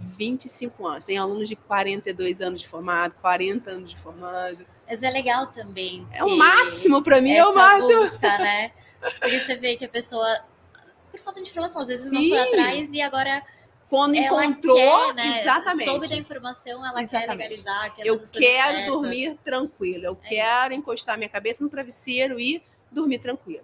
25 anos. Tem alunos de 42 anos de formado, 40 anos de formado. Mas é legal também. É o máximo para mim, é o máximo. Busca, né? Porque você vê que a pessoa, por falta de informação, às vezes não foi atrás e agora... Quando encontrou, quer, né? Exatamente. Soube da informação, ela quer legalizar. Eu quero dormir tranquilo. Eu quero encostar minha cabeça no travesseiro e dormir tranquilo.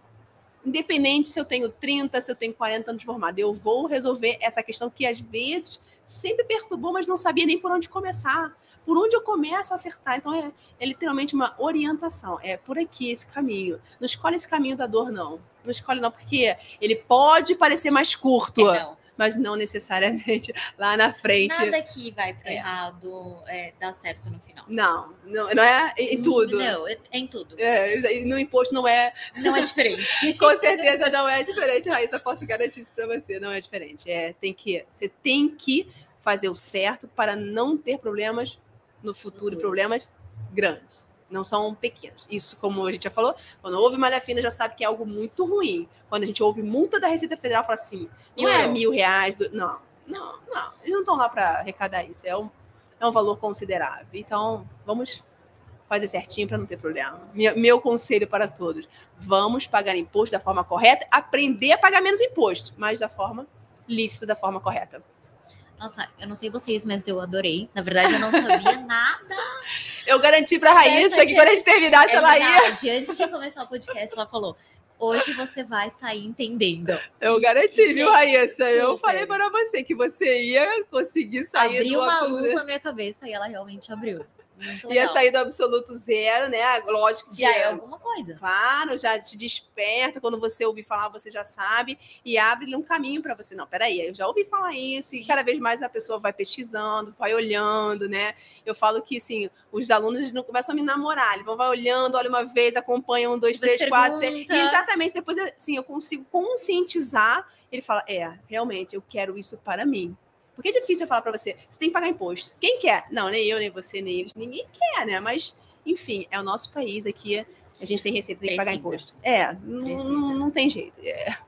Independente se eu tenho 30, se eu tenho 40 anos de formado, eu vou resolver essa questão que às vezes sempre perturbou, mas não sabia nem por onde começar. Por onde eu começo a acertar? Então é literalmente uma orientação. É por aqui esse caminho. Não escolhe esse caminho da dor, não. Não escolhe não, porque ele pode parecer mais curto. Mas não necessariamente lá na frente. Nada que vai para errado dá certo no final. Não é em tudo. Não, é em tudo. No imposto não é... Não é diferente. Com certeza não é diferente, Raíssa. Posso garantir isso para você. Não é diferente. Você tem que fazer o certo para não ter problemas no futuro, problemas grandes. Não são pequenos. Isso, como a gente já falou, quando houve malha fina, já sabe que é algo muito ruim. Quando a gente ouve multa da Receita Federal, fala assim, não é R$1.000. Não. Eles não estão lá para arrecadar isso. É um valor considerável. Então, vamos fazer certinho para não ter problema. Meu conselho para todos. Vamos pagar imposto da forma correta, aprender a pagar menos imposto, mas da forma lícita, da forma correta. Nossa, eu não sei vocês, mas eu adorei. Na verdade, eu não sabia nada. Eu garanti pra Raíssa que quando a gente terminasse, ela ia... Antes de começar o podcast, ela falou, hoje você vai sair entendendo. Eu garanti, viu, Raíssa? Eu falei para você que você ia conseguir sair Abriu uma luz na minha cabeça e ela realmente abriu. Ia sair do absoluto zero, né? Lógico que já é alguma coisa. Claro, já te desperta. Quando você ouvir falar, você já sabe. E abre um caminho para você. Não, peraí, eu já ouvi falar isso. Sim. E cada vez mais a pessoa vai pesquisando, vai olhando, né? Eu falo que, assim, os alunos não começam a me namorar. Eles vai olhando, olha uma vez, acompanha 1, 2, 3, 4, 6. E exatamente, depois, assim, eu consigo conscientizar. Ele fala, realmente, eu quero isso para mim. Porque é difícil eu falar para você, você tem que pagar imposto. Quem quer? Não, nem eu, nem você, nem eles. Ninguém quer, né? Mas, enfim, é o nosso país aqui. A gente tem receita, tem que pagar imposto. Não tem jeito.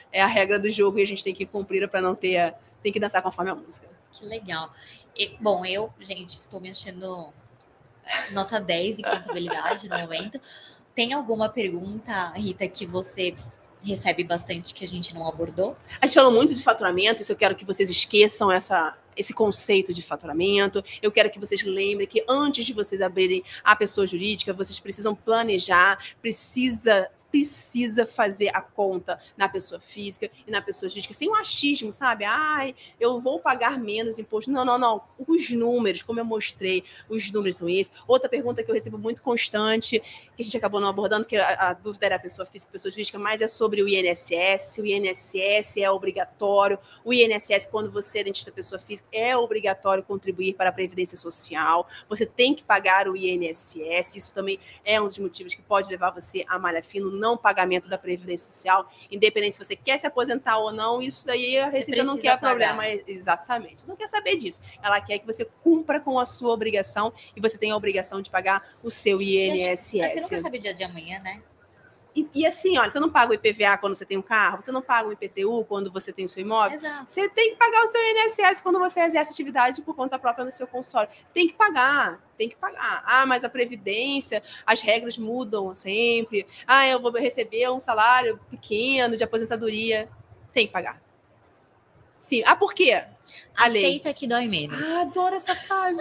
é a regra do jogo e a gente tem que cumprir para não ter... Tem que dançar conforme a música. Que legal. Bom, eu, gente, estou me achando nota 10 em contabilidade no momento. Tem alguma pergunta, Rita, que você recebe bastante que a gente não abordou? A gente falou muito de faturamento, isso eu quero que vocês esqueçam esse conceito de faturamento. Eu quero que vocês lembrem que antes de vocês abrirem a pessoa jurídica, vocês precisam planejar, precisa fazer a conta na pessoa física e na pessoa jurídica, sem um achismo, sabe? Ai, eu vou pagar menos imposto. Não. Os números, como eu mostrei, os números são esses. Outra pergunta que eu recebo muito constante, que a gente acabou não abordando, que a dúvida era pessoa física e pessoa jurídica, mas é sobre o INSS, se o INSS é obrigatório. O INSS, quando você é dentista pessoa física, é obrigatório contribuir para a Previdência Social. Você tem que pagar o INSS. Isso também é um dos motivos que pode levar você a malha fina, não pagamento da Previdência Social, independente se você quer se aposentar ou não, isso daí a Receita não quer problema. Exatamente, não quer saber disso. Ela quer que você cumpra com a sua obrigação e você tem a obrigação de pagar o seu INSS. Você nunca sabe o dia de amanhã, né? E assim, olha, você não paga o IPVA quando você tem um carro, você não paga o IPTU quando você tem o seu imóvel. Exato. Você tem que pagar o seu INSS quando você exerce atividade por conta própria no seu consultório. Tem que pagar. Ah, mas a Previdência, as regras mudam sempre. Ah, eu vou receber um salário pequeno de aposentadoria. Tem que pagar. Sim. Ah, por quê? Aceita que dói menos. Ah, adoro essa frase.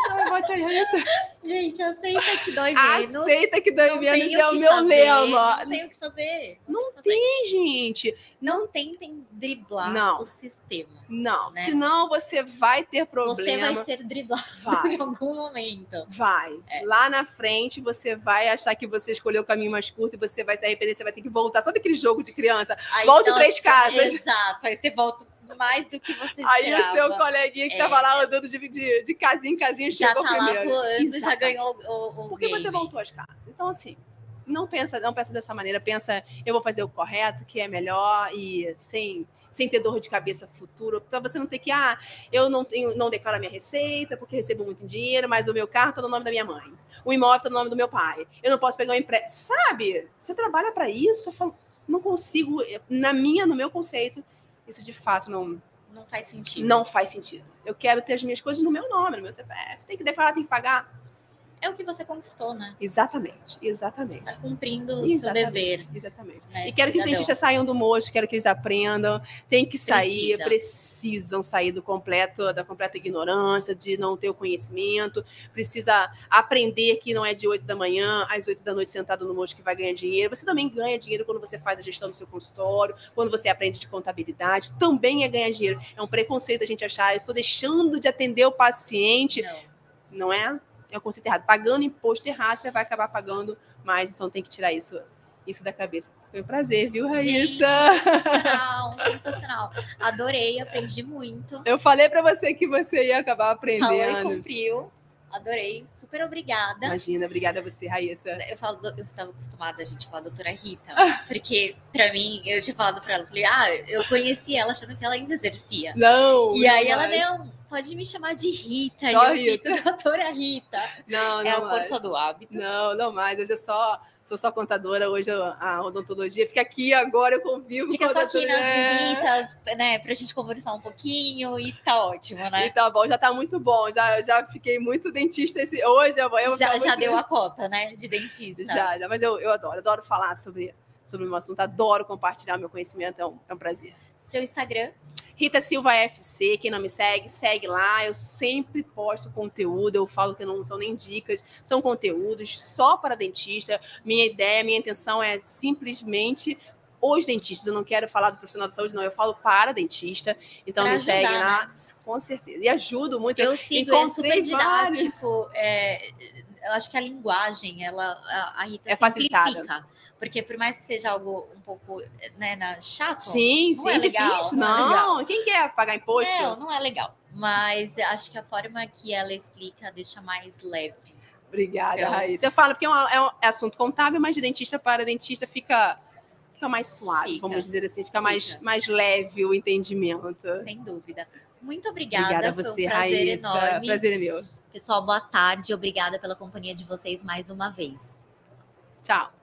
Gente, aceita que dói menos. Aceita que dói menos é o meu lema. Não tem o que fazer. Não tem, gente. Não tentem driblar o sistema. Não, né? Senão você vai ter problema. Você vai ser driblado em algum momento. Vai. Lá na frente você vai achar que você escolheu o caminho mais curto e você vai se arrepender, você vai ter que voltar. Sabe aquele jogo de criança? Aí, volte 3 casas. Exato. Aí você volta mais do que você esperava. Aí o seu coleguinha que estava lá andando de casinha em casinha já chegou tá primeiro. Lá voando, já ganhou o Porque game. Você voltou às casas. Então, assim, não pensa dessa maneira. Pensa, eu vou fazer o correto, que é melhor e sem ter dor de cabeça futuro, para você não ter que, eu não declaro a minha receita porque recebo muito dinheiro, mas o meu carro está no nome da minha mãe, o imóvel está no nome do meu pai, eu não posso pegar um empréstimo. Sabe? Você trabalha para isso? Eu falo, não consigo, no meu conceito, isso de fato não faz sentido. Não faz sentido. Eu quero ter as minhas coisas no meu nome, no meu CPF. Tem que declarar, tem que pagar. É o que você conquistou, né? Exatamente. Está cumprindo o seu dever. Exatamente. Né, e quero que os dentistas saiam do mocho, quero que eles aprendam. Tem que sair, precisam sair da completa ignorância, de não ter o conhecimento. Precisa aprender que não é de 8 da manhã às 8 da noite sentado no mocho que vai ganhar dinheiro. Você também ganha dinheiro quando você faz a gestão do seu consultório, quando você aprende de contabilidade. Também é ganhar dinheiro. É um preconceito a gente achar, eu estou deixando de atender o paciente. Não é? É um conceito errado. Pagando imposto errado, você vai acabar pagando mais. Então, tem que tirar isso da cabeça. Foi um prazer, viu, Raíssa? Gente, sensacional. Adorei, aprendi muito. Eu falei para você que você ia acabar aprendendo. Falou e cumpriu. Adorei. Super obrigada. Imagina, obrigada a você, Raíssa. Eu estava acostumada a gente falar doutora Rita, porque para mim, eu tinha falado para ela, falei, eu conheci ela achando que ela ainda exercia. Não. E aí ela, não, pode me chamar de Rita. Só e eu fico, doutora Rita. Não é a força do hábito. Não mais. Hoje sou só contadora, hoje a odontologia fica aqui, agora eu convivo fica com só aqui nas visitas, né, pra gente conversar um pouquinho e tá ótimo, né? E tá bom, já tá muito bom, já fiquei muito dentista hoje, amanhã. Já deu a cota, né, de dentista. Já, mas eu adoro falar sobre um assunto, adoro compartilhar meu conhecimento, é um prazer. Seu Instagram? Rita Silva FC, quem não me segue, segue lá. Eu sempre posto conteúdo, eu falo que não são nem dicas, são conteúdos só para dentista. Minha ideia, minha intenção é simplesmente os dentistas. Eu não quero falar do profissional de saúde, não, eu falo para dentista. Então me segue lá, né? Com certeza. E ajudo muito. Eu sigo, é super didático. Eu acho que a linguagem, a Rita simplifica. Porque por mais que seja algo um pouco, né, chato, sim, não é legal. Difícil, não. Quem quer pagar imposto? Não é legal. Mas acho que a forma que ela explica deixa mais leve. Obrigada, então, Raíssa. Eu falo porque é um assunto contábil, mas de dentista para dentista fica mais suave, vamos dizer assim, fica mais leve o entendimento. Sem dúvida. Muito obrigada. Obrigada a você, Raíssa. Enorme. Prazer é meu. Pessoal, boa tarde. Obrigada pela companhia de vocês mais uma vez. Tchau.